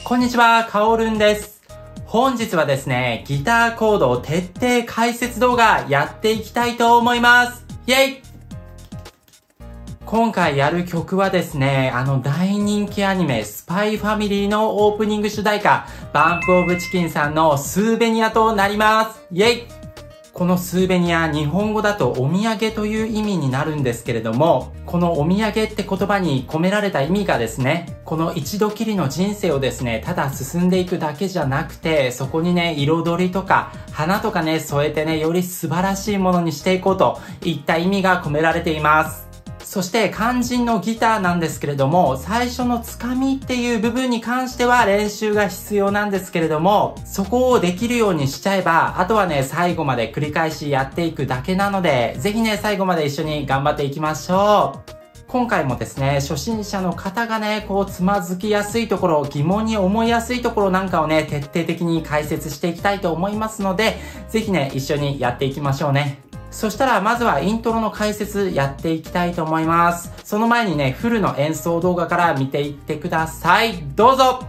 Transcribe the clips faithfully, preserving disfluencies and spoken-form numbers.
こんにちは、かおるんです。本日はですね、ギターコードを徹底解説動画やっていきたいと思います。イェイ！今回やる曲はですね、あの大人気アニメスパイファミリーのオープニング主題歌、バンプオブチキンさんのスーベニアとなります。イェイ！このスーベニア、日本語だとお土産という意味になるんですけれども、このお土産って言葉に込められた意味がですね、この一度きりの人生をですね、ただ進んでいくだけじゃなくて、そこにね、彩りとか花とかね、添えてね、より素晴らしいものにしていこうといった意味が込められています。そして肝心のギターなんですけれども、最初のつかみっていう部分に関しては練習が必要なんですけれども、そこをできるようにしちゃえば、あとはね、最後まで繰り返しやっていくだけなので、ぜひね、最後まで一緒に頑張っていきましょう。今回もですね、初心者の方がね、こうつまずきやすいところ、疑問に思いやすいところなんかをね、徹底的に解説していきたいと思いますので、ぜひね、一緒にやっていきましょうね。そしたらまずはイントロの解説やっていきたいと思います。その前にね、フルの演奏動画から見ていってください。どうぞ！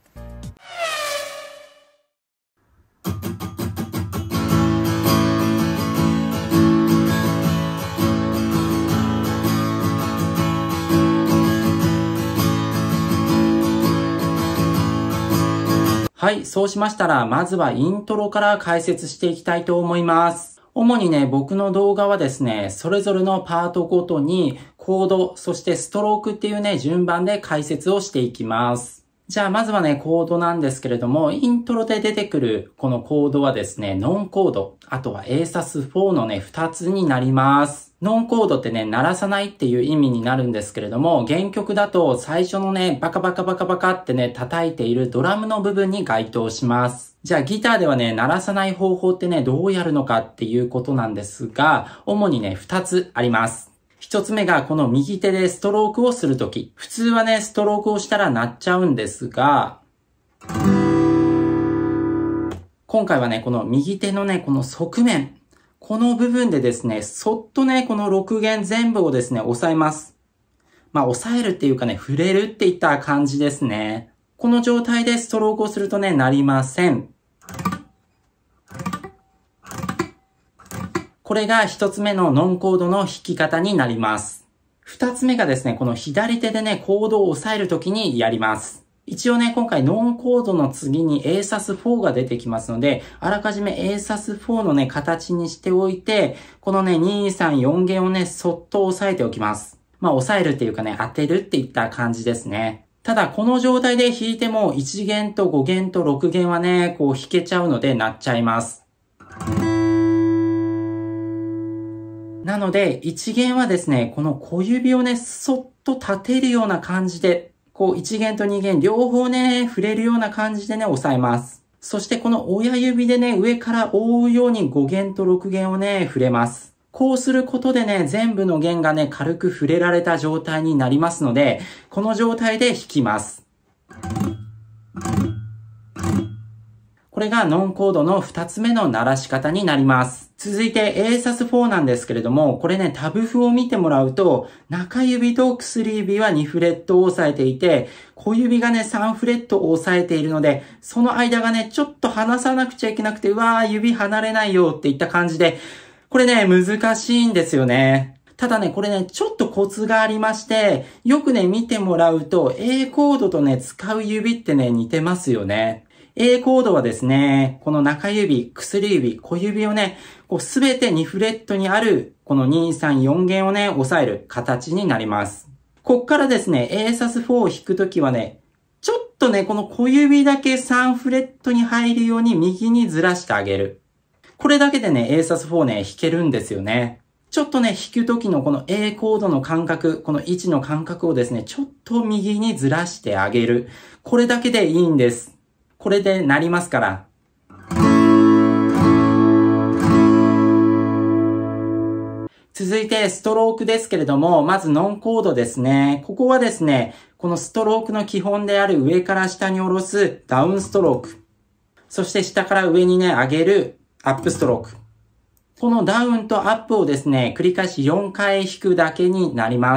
はい、そうしましたら、まずはイントロから解説していきたいと思います。主にね、僕の動画はですね、それぞれのパートごとにコード、そしてストロークっていうね、順番で解説をしていきます。じゃあまずはね、コードなんですけれども、イントロで出てくるこのコードはですね、ノンコード、あとは エーサスフォーのね、ふたつになります。ノンコードってね、鳴らさないっていう意味になるんですけれども、原曲だと最初のね、バカバカバカバカってね、叩いているドラムの部分に該当します。じゃあギターではね、鳴らさない方法ってね、どうやるのかっていうことなんですが、主にね、ふたつあります。ひとつめがこの右手でストロークをするとき。普通はね、ストロークをしたら鳴っちゃうんですが、今回はね、この右手のね、この側面。この部分でですね、そっとね、このろく弦全部をですね、押さえます。まあ、押さえるっていうかね、触れるっていった感じですね。この状態でストロークをするとね、なりません。これが一つ目のノンコードの弾き方になります。二つ目がですね、この左手でね、コードを押さえるときにやります。一応ね、今回ノンコードの次に エーサスフォーが出てきますので、あらかじめ エーサスフォーのね、形にしておいて、このね、に、さん、よん弦をね、そっと押さえておきます。まあ、押さえるっていうかね、当てるっていった感じですね。ただ、この状態で弾いてもいち弦とご弦とろく弦はね、こう弾けちゃうので鳴っちゃいます。なので、いち弦はですね、この小指をね、そっと立てるような感じで、こういち弦とに弦両方ね、触れるような感じでね、押さえます。そしてこの親指でね、上から覆うようにご弦とろく弦をね、触れます。こうすることでね、全部の弦がね、軽く触れられた状態になりますので、この状態で弾きます。これがノンコードの二つ目の鳴らし方になります。続いて エーサスフォーなんですけれども、これね、タブ譜を見てもらうと、中指と薬指はにフレットを押さえていて、小指がね、さんフレットを押さえているので、その間がね、ちょっと離さなくちゃいけなくて、うわー、指離れないよっていった感じで、これね、難しいんですよね。ただね、これね、ちょっとコツがありまして、よくね、見てもらうと、A コードとね、使う指ってね、似てますよね。A コードはですね、この中指、薬指、小指をね、こうすべてにフレットにある、このに、さん、よん弦をね、押さえる形になります。こっからですね、エーサスフォーを弾くときはね、ちょっとね、この小指だけさんフレットに入るように右にずらしてあげる。これだけでね、エーサスフォーね、弾けるんですよね。ちょっとね、弾くときのこの A コードの感覚、この位置の感覚をですね、ちょっと右にずらしてあげる。これだけでいいんです。これで鳴りますから。続いてストロークですけれども、まずノンコードですね。ここはですね、このストロークの基本である上から下に下ろすダウンストローク。そして下から上にね、上げるアップストローク。このダウンとアップをですね、繰り返しよんかい弾くだけになります。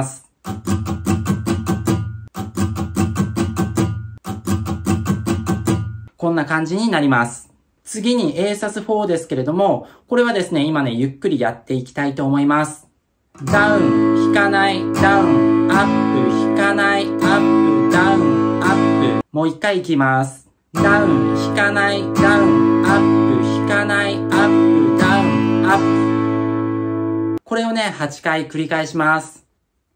こんな感じになります。次に エーサスフォー ですけれども、これはですね、今ね、ゆっくりやっていきたいと思います。ダウン、引かない、ダウン、アップ、引かない、アップ、ダウン、アップ。もう一回いきます。ダウン、引かない、ダウン、アップ、引かない、アップ、ダウン、アップ。これをね、はちかい繰り返します。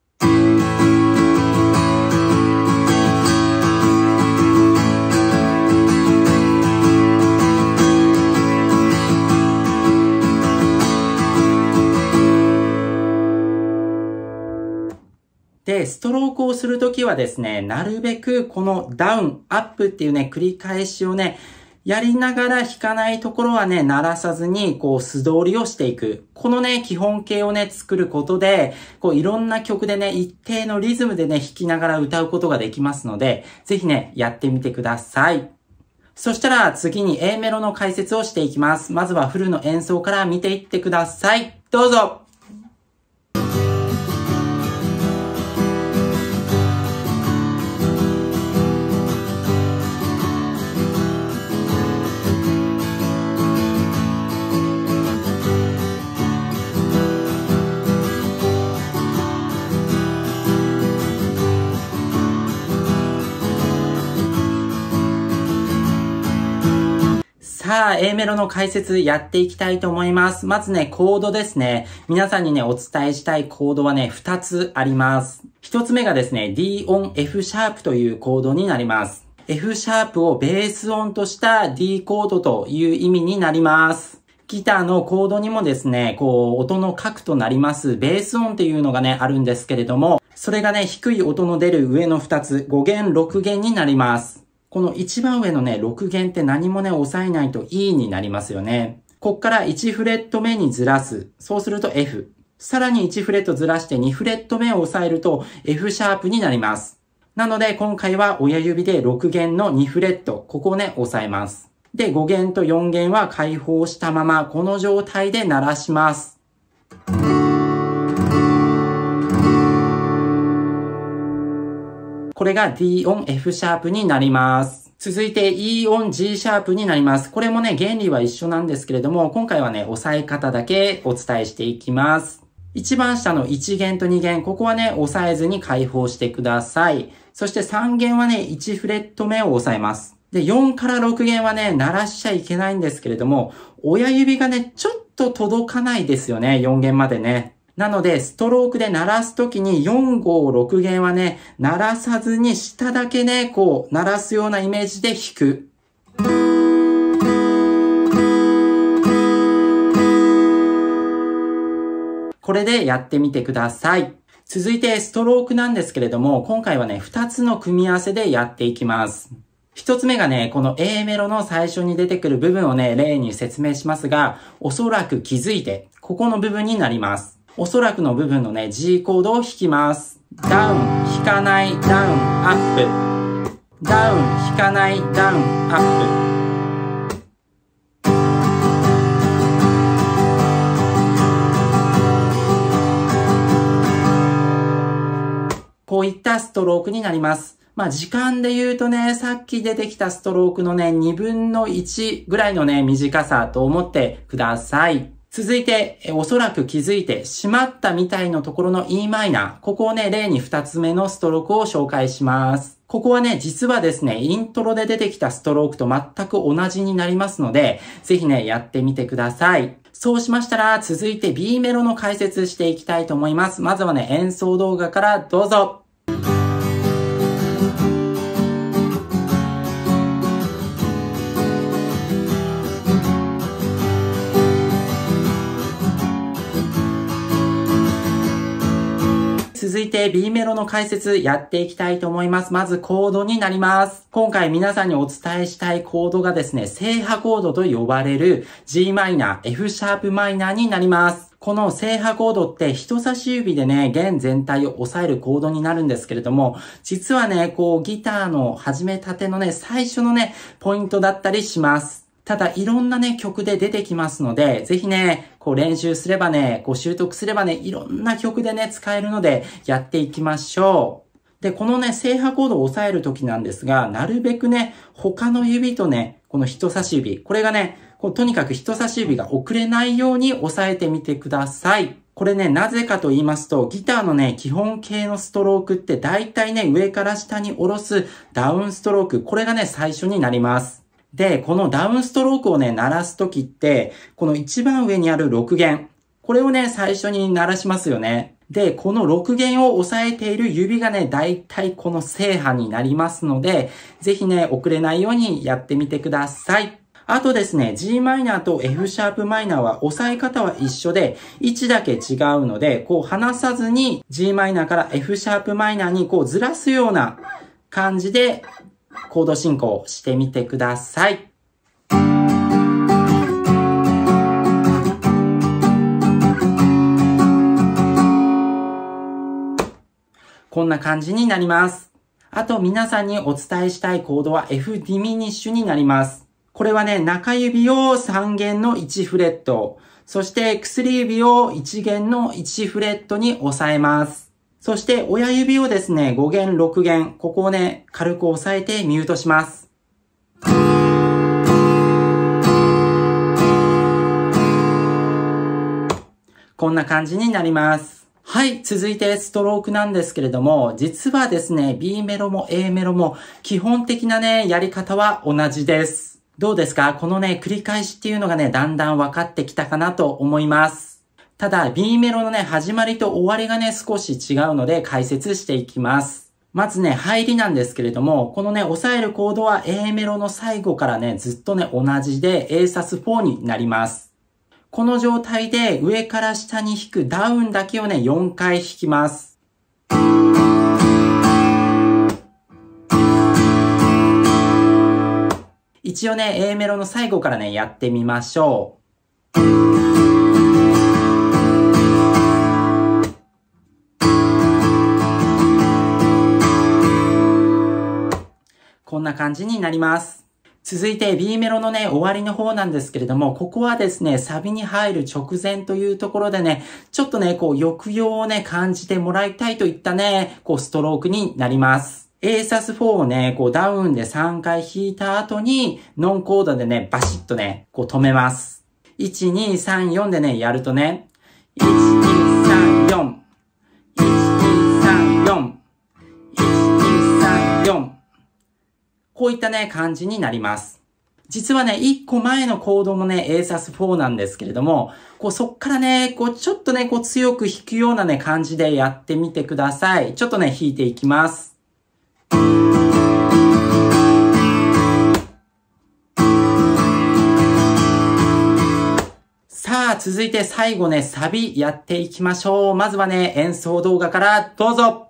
で、ストロークをするときはですね、なるべくこのダウン、アップっていうね、繰り返しをね、やりながら弾かないところはね、鳴らさずに、こう、素通りをしていく。このね、基本形をね、作ることで、こう、いろんな曲でね、一定のリズムでね、弾きながら歌うことができますので、ぜひね、やってみてください。そしたら、次に A メロの解説をしていきます。まずはフルの演奏から見ていってください。どうぞ。さあ、A メロの解説やっていきたいと思います。まずね、コードですね。皆さんにね、お伝えしたいコードはね、ふたつあります。ひとつめがですね、D 音 F シャープというコードになります。F シャープをベース音とした D コードという意味になります。ギターのコードにもですね、こう、音の核となりますベース音っていうのがね、あるんですけれども、それがね、低い音の出る上のふたつ、ごげん、ろくげんになります。この一番上のね、ろくげんって何もね、押さえないと E になりますよね。こっからいちフレット目にずらす。そうすると F。さらにいちフレットずらしてにフレット目を押さえると F シャープになります。なので今回は親指でろくげんのにフレット。ここをね、押さえます。で、ごげんとよんげんは開放したまま、この状態で鳴らします。これが D 音 F シャープになります。続いて E 音 G シャープになります。これもね、原理は一緒なんですけれども、今回はね、押さえ方だけお伝えしていきます。一番下のいちげんとにげん、ここはね、押さえずに開放してください。そしてさんげんはね、いちフレット目を押さえます。で、よんからろくげんはね、鳴らしちゃいけないんですけれども、親指がね、ちょっと届かないですよね、よんげんまでね。なので、ストロークで鳴らすときによん、ご、ろくげんはね、鳴らさずに下だけね、こう、鳴らすようなイメージで弾く。これでやってみてください。続いて、ストロークなんですけれども、今回はね、ふたつの組み合わせでやっていきます。ひとつめがね、この A メロの最初に出てくる部分をね、例に説明しますが、おそらく気づいて、ここの部分になります。おそらくの部分のね、G コードを弾きます。ダウン、弾かない、ダウン、アップ。ダウン、弾かない、ダウン、アップ。こういったストロークになります。まあ時間で言うとね、さっき出てきたストロークのね、にぶんのいちぐらいのね、短さと思ってください。続いて、おそらく気づいてしまったみたいなところの E マイナー。ここをね、例にふたつめのストロークを紹介します。ここはね、実はですね、イントロで出てきたストロークと全く同じになりますので、ぜひね、やってみてください。そうしましたら、続いて B メロの解説していきたいと思います。まずはね、演奏動画からどうぞ。続いて B メロの解説やっていきたいと思います。まずコードになります。今回皆さんにお伝えしたいコードがですね、正波コードと呼ばれる G マイナー、F シャープマイナーになります。この正波コードって人差し指でね、弦全体を押さえるコードになるんですけれども、実はね、こうギターの始めたてのね、最初のね、ポイントだったりします。ただいろんなね、曲で出てきますので、ぜひね、こう練習すればね、こう習得すればね、いろんな曲でね、使えるので、やっていきましょう。 で、このね、正波コードを押さえるときなんですが、なるべくね、他の指とね、この人差し指、これがね、こうとにかく人差し指が遅れないように押さえてみてください。これね、なぜかと言いますと、ギターのね、基本形のストロークって大体ね、上から下に下ろすダウンストローク、これがね、最初になります。で、このダウンストロークをね、鳴らすときって、この一番上にあるろく弦、これをね、最初に鳴らしますよね。で、このろく弦を押さえている指がね、だいたいこの正波になりますので、ぜひね、遅れないようにやってみてください。あとですね、ジーマイナーと エフシャープマイナーは押さえ方は一緒で、位置だけ違うので、こう離さずに ジーマイナーから エフシャープマイナーにこうずらすような感じでコード進行してみてください。こんな感じになります。あと皆さんにお伝えしたいコードは F ディミニッシュになります。これはね、中指をさん弦のいちフレット、そして薬指をいち弦のいちフレットに押さえます。そして親指をですね、ご弦、ろく弦、ここをね、軽く押さえてミュートします。こんな感じになります。はい、続いてストロークなんですけれども、実はですね、B メロも A メロも基本的なね、やり方は同じです。どうですか？このね、繰り返しっていうのがね、だんだん分かってきたかなと思います。ただ、B メロのね、始まりと終わりがね、少し違うので解説していきます。まずね、入りなんですけれども、このね、押さえるコードは A メロの最後からね、ずっとね、同じで A サスフォーになります。この状態で上から下に弾くダウンだけをね、よんかい弾きます。一応ね、A メロの最後からね、やってみましょう。こんな感じになります。続いて B メロのね、終わりの方なんですけれども、ここはですね、サビに入る直前というところでね、ちょっとね、こう、抑揚をね、感じてもらいたいといったね、こう、ストロークになります。A サスフォーをね、こう、ダウンでさんかい弾いた後に、ノンコードでね、バシッとね、こう、止めます。いち、に、さん、よんでね、やるとね、いち、に、さん、よん、いち、に、さん、よん、いち、に、さん、よん、こういったね、感じになります。実はね、いっこまえのコードもね、A サスフォーなんですけれども、こうそっからね、こうちょっとね、こう強く弾くようなね、感じでやってみてください。ちょっとね、弾いていきます。さあ、続いて最後ね、サビやっていきましょう。まずはね、演奏動画からどうぞ。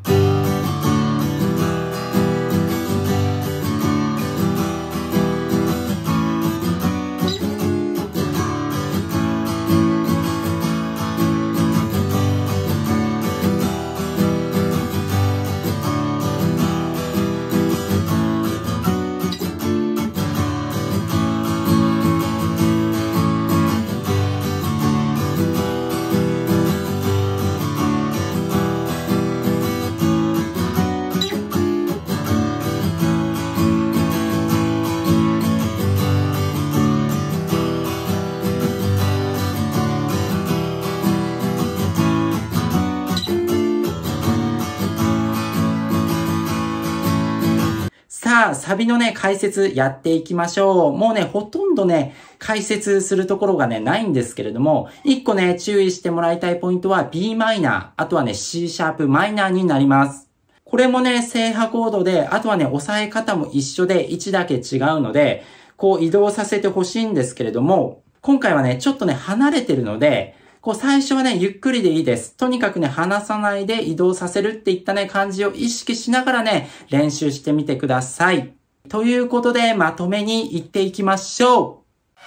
さあ、サビのね、解説やっていきましょう。もうね、ほとんどね、解説するところがね、ないんですけれども、一個ね、注意してもらいたいポイントは B マイナー、あとはね、C シャープマイナーになります。これもね、正波コードで、あとはね、押さえ方も一緒で位置だけ違うので、こう移動させてほしいんですけれども、今回はね、ちょっとね、離れてるので、こう最初はね、ゆっくりでいいです。とにかくね、離さないで移動させるっていったね、感じを意識しながらね、練習してみてください。ということで、まとめに行っていきましょう。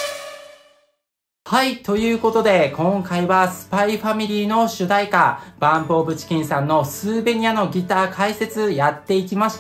はい、ということで、今回はスパイファミリーの主題歌、バンプオブチキンさんのスーベニアのギター解説やっていきました。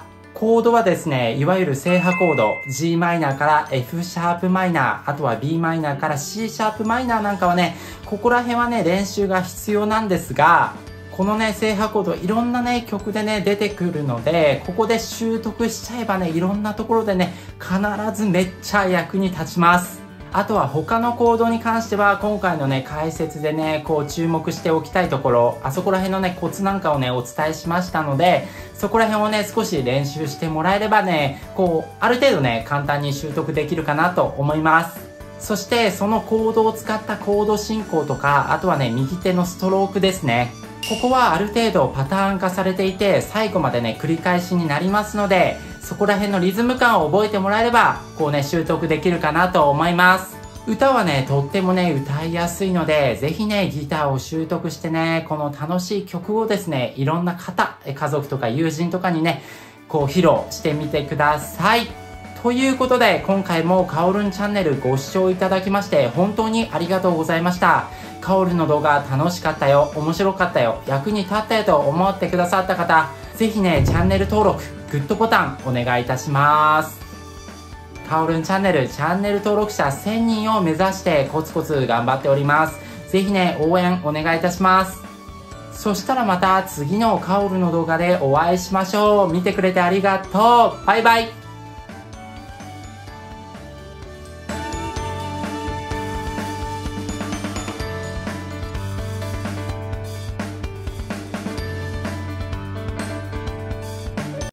コードはですね、いわゆる正波コード、G マイナーから F シャープマイナー、あとは B マイナーから C シャープマイナーなんかはね、ここら辺はね、練習が必要なんですが、 このね、制覇コードいろんなね、曲でね、出てくるので、ここで習得しちゃえばね、いろんなところでね、必ずめっちゃ役に立ちます。あとは他のコードに関しては、今回のね、解説でね、こう注目しておきたいところ、あそこら辺のね、コツなんかをね、お伝えしましたので、そこら辺をね、少し練習してもらえればね、こう、ある程度ね、簡単に習得できるかなと思います。そして、そのコードを使ったコード進行とか、あとはね、右手のストロークですね。ここはある程度パターン化されていて、最後までね、繰り返しになりますので、そこら辺のリズム感を覚えてもらえれば、こうね、習得できるかなと思います。歌はね、とってもね、歌いやすいので、ぜひね、ギターを習得してね、この楽しい曲をですね、いろんな方、家族とか友人とかにね、こう披露してみてください。ということで、今回もカオルンチャンネルご視聴いただきまして、本当にありがとうございました。カオルンの動画楽しかったよ、面白かったよ、役に立ったよと思ってくださった方、ぜひね、チャンネル登録、グッドボタンお願いいたします。カオルンチャンネル、チャンネル登録者せんにんを目指してコツコツ頑張っております。ぜひね、応援お願いいたします。そしたらまた次のカオルの動画でお会いしましょう。見てくれてありがとう。バイバイ。